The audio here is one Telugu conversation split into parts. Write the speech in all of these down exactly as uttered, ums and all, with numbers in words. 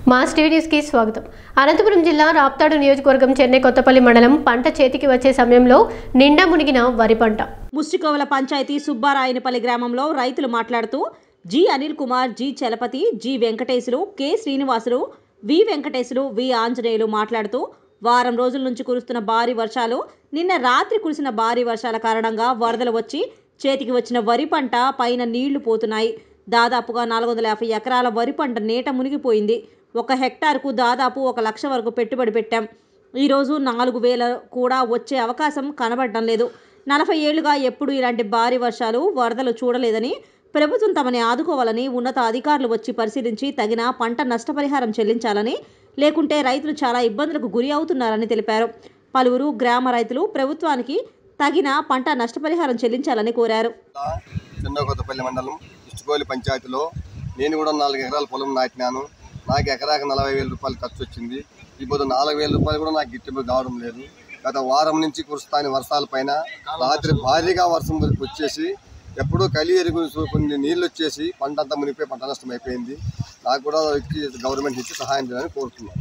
మాస్ టీవీకి స్వాగతం. అనంతపురం జిల్లా రాప్తాడు నియోజకవర్గం చెన్నై కొత్తపల్లి మండలం పంట చేతికి వచ్చే సమయంలో నిండా మునిగిన వరి పంట. ముష్టికోవల పంచాయతీ సుబ్బారాయనపల్లి గ్రామంలో రైతులు మాట్లాడుతూ G Anil Kumar, G Chalapathi, G Venkatesulu, K Srinivasulu, V Venkatesulu, V Anjaneyulu మాట్లాడుతూ వారం రోజుల నుంచి కురుస్తున్న భారీ వర్షాలు, నిన్న రాత్రి కురిసిన భారీ వర్షాల కారణంగా వరదలు వచ్చి చేతికి వచ్చిన వరి పంట పైన నీళ్లు పోతున్నాయి. దాదాపుగా నాలుగు వందల యాభై ఎకరాల వరి పంట నీట మునిగిపోయింది. ఒక హెక్టార్కు దాదాపు ఒక లక్ష వరకు పెట్టుబడి పెట్టాం. ఈరోజు నాలుగు వేల కూడా వచ్చే అవకాశం కనబడడం లేదు. నలభై ఏళ్లుగా ఎప్పుడు ఇలాంటి భారీ వర్షాలు, వరదలు చూడలేదని, ప్రభుత్వం తమని ఆదుకోవాలని, ఉన్నత అధికారులు వచ్చి పరిశీలించి తగిన పంట నష్టపరిహారం చెల్లించాలని, లేకుంటే రైతులు చాలా ఇబ్బందులకు గురి అవుతున్నారని తెలిపారు. పలువురు గ్రామ రైతులు ప్రభుత్వానికి తగిన పంట నష్టపరిహారం చెల్లించాలని కోరారు. చెన్నై కొత్తపల్లి మండలం ముష్టికోవల పంచాయతీలో నేను కూడా నాలుగు ఎకరాల పొలం నాటినాను. నాకు ఎకరాకు నలభై వేల రూపాయలు ఖర్చు వచ్చింది. ఇప్పుడు నాలుగు వేల రూపాయలు కూడా నాకు గిట్టుబాటు కావడం లేదు. గత వారం నుంచి కురుస్తాని వర్షాల పైన రాత్రి భారీగా వర్షం వచ్చేసి ఎప్పుడూ కలి ఎరుగు కొన్ని నీళ్ళు వచ్చేసి పంట అంతా మునిగిపోయి పంట నష్టం అయిపోయింది. నాకు కూడా ఇచ్చి గవర్నమెంట్ ఇచ్చి సహాయం చేయాలని కోరుతున్నాను.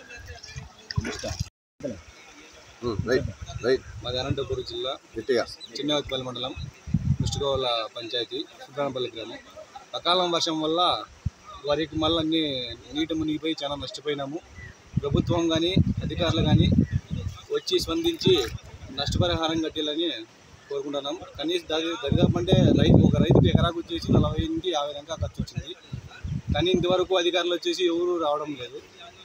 మాది అనంతపురం జిల్లా చెన్నై కొత్తపల్లి మండలం ముష్టికోవల పంచాయతీ సుబ్రాయనపల్లి గ్రామం. అకాలం వర్షం వల్ల వరికి మళ్ళీ అన్ని నీటి మునిగిపోయి చాలా నష్టపోయినాము. ప్రభుత్వం కానీ అధికారులు కానీ వచ్చి స్పందించి నష్టపరిహారం కట్టాలని కోరుకుంటున్నాం. కనీసం దరిదాపు అంటే రైతు ఒక రైతుకి ఎకరాకు వచ్చేసి నలభై నుంచి యాభై దాకా ఖర్చు వచ్చింది. కానీ ఇంతవరకు అధికారులు వచ్చేసి ఎవరు రావడం లేదు.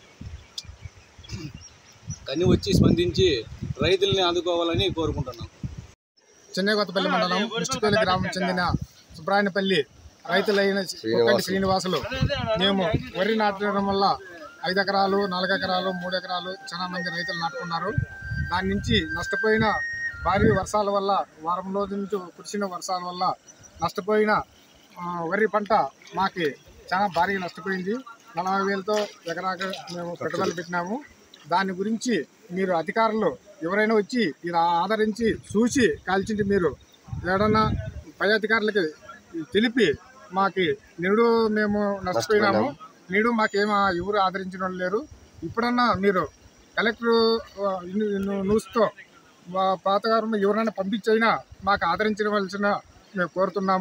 కానీ వచ్చి స్పందించి రైతుల్ని ఆదుకోవాలని కోరుకుంటున్నాం. చెన్నై కొత్తపల్లి మండలం ముష్టికోవల గ్రామం చెందిన సుబ్రాయనపల్లి రైతులైన శ్రీనివాసులు మేము వరి నాటడం వల్ల ఐదు ఎకరాలు నాలుగు ఎకరాలు మూడు ఎకరాలు చాలా మంది రైతులు నాటుకున్నారు. దాని నుంచి నష్టపోయిన భారీ వర్షాల వల్ల వారం రోజుల నుంచి కురిసిన వర్షాల వల్ల నష్టపోయిన వరి పంట మాకు చాలా భారీగా నష్టపోయింది. నలభై వేలతో ఎకరాకు మేము పెట్టుబడులు పెట్టినాము. దాని గురించి మీరు అధికారులు ఎవరైనా వచ్చి ఇలా ఆదరించి చూసి కాల్చింది మీరు ఏడన్నా పై అధికారులకి తెలిపి మాకు నిరుడు మేము నష్టపోయినాము. నీడు మాకేమో ఎవరు ఆదరించిన వాళ్ళు లేరు. ఇప్పుడన్నా మీరు కలెక్టర్ న్యూస్తో పాతగారు ఎవరైనా పంపించైనా మాకు ఆదరించవలసిన మేము కోరుతున్నాము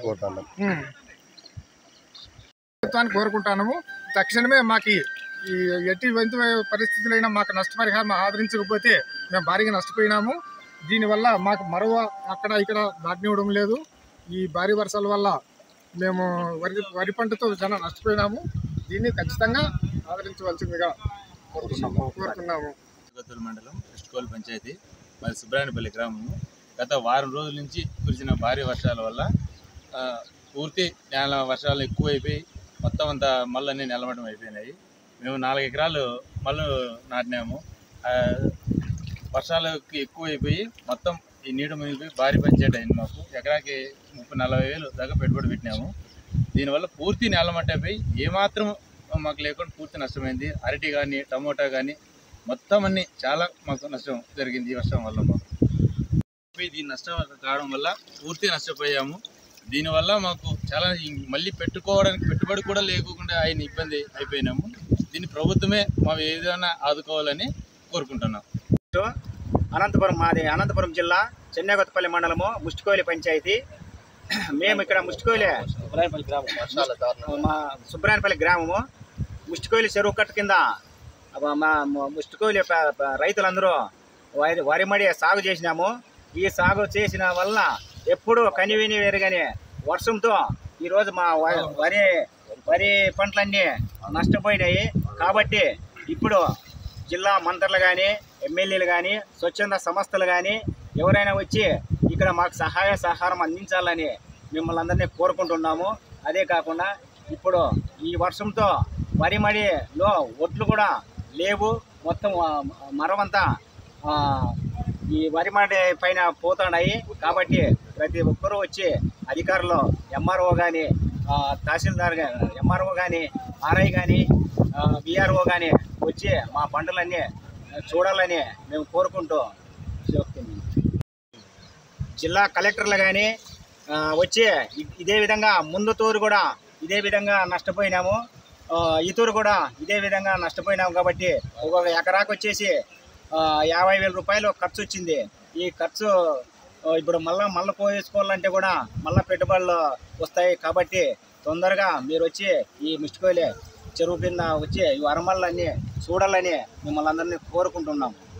ప్రభుత్వాన్ని కోరుకుంటున్నాము. తక్షణమే మాకు ఈ ఎటువంటి పరిస్థితులైనా మాకు నష్టపరిహారం ఆదరించకపోతే మేము భారీగా నష్టపోయినాము. దీనివల్ల మాకు మరో అక్కడ ఇక్కడ దాటినివ్వడం లేదు. ఈ భారీ వర్షాల వల్ల మేము వరి వరి పంటతో చాలా నష్టపోయినాము. దీన్ని ఖచ్చితంగా ఆదరించవలసిందిగా కోరుతున్నాము కోరుతున్నాము మండలం ముష్టికోవల పంచాయతీ మరి సుబ్రాయనపల్లి గ్రామము. గత వారం రోజుల నుంచి కురిసిన భారీ వర్షాల వల్ల పూర్తి నేల వర్షాలు ఎక్కువైపోయి మొత్తం అంతా మళ్ళీ నిలబడడం అయిపోయినాయి. మేము నాలుగు ఎకరాలు మళ్ళీ నాటినాము. వర్షాలకి ఎక్కువైపోయి మొత్తం ఈ నీటి మునిగిపోయి భారీ పంచాయతీ అయింది. మాకు ఎకరాకి ముప్పై నలభై వేలు దాకా పెట్టుబడి పెట్టినాము. దీనివల్ల పూర్తి నేలమట్టపోయి ఏమాత్రం మాకు లేకుండా పూర్తి నష్టమైంది. అరటి కానీ టమోటా కానీ మొత్తం అన్ని చాలా మాకు నష్టం జరిగింది ఈ వర్షం వల్ల. మాకు దీని నష్టం కావడం వల్ల పూర్తి నష్టపోయాము. దీనివల్ల మాకు చాలా మళ్ళీ పెట్టుకోవడానికి పెట్టుబడి కూడా లేకుండా ఆయన ఇబ్బంది అయిపోయినాము. దీన్ని ప్రభుత్వమే మా ఏదైనా ఆదుకోవాలని కోరుకుంటున్నాం. అనంతపురం మాది అనంతపురం జిల్లా చెన్నై కొత్తపల్లి మండలము ముష్టికోవల పంచాయతీ. మేము ఇక్కడ ముష్టికోవలి మా సుబ్రాయనపల్లి గ్రామము ముష్టికోవలి చెరువు కట్ట కింద మా ముష్టికోవలి రైతులందరూ వరి వరి మడి సాగు చేసినాము. ఈ సాగు చేసిన వల్ల ఎప్పుడూ కనివిని వేరుగానే వర్షంతో ఈరోజు మా వరి వరి పంటలన్నీ నష్టపోయినాయి. కాబట్టి ఇప్పుడు జిల్లా మంత్రులు కానీ ఎమ్మెల్యేలు కానీ స్వచ్ఛంద సంస్థలు కానీ ఎవరైనా వచ్చి ఇక్కడ మాకు సహాయ సహకారం అందించాలని మిమ్మల్ని అందరినీ కోరుకుంటున్నాము. అదే కాకుండా ఇప్పుడు ఈ వర్షంతో వరి మడిలో ఒడ్లు కూడా లేవు. మొత్తం మరమంతా ఈ వరి మడి పైన పోతున్నాయి. కాబట్టి ప్రతి ఒక్కరూ వచ్చి అధికారులు ఎంఆర్ఓ కానీ తహసీల్దార్ ఎంఆర్ఓ కానీ ఆర్ఐ కానీ విఆర్ఓ కానీ వచ్చి మా పంటలన్నీ చూడాలని మేము కోరుకుంటూ చెప్తున్నాం. జిల్లా కలెక్టర్లు కానీ వచ్చి ఇదే విధంగా ముందు తూరు కూడా ఇదే విధంగా నష్టపోయినాము. ఇతరు కూడా ఇదే విధంగా నష్టపోయినాం కాబట్టి ఒక్కొక్క ఎకరాకు వచ్చేసి యాభై వేల రూపాయలు ఖర్చు వచ్చింది. ఈ ఖర్చు ఇప్పుడు మళ్ళీ మళ్ళీ పోసుకోవాలంటే కూడా మళ్ళీ పెట్టుబడులు వస్తాయి కాబట్టి తొందరగా మీరు వచ్చి ఈ మిస్టికోయిల్ చెరువు కింద వచ్చి ఈ వరమల్లన్నీ చూడాలని మిమ్మల్ని అందరినీ కోరుకుంటున్నాం.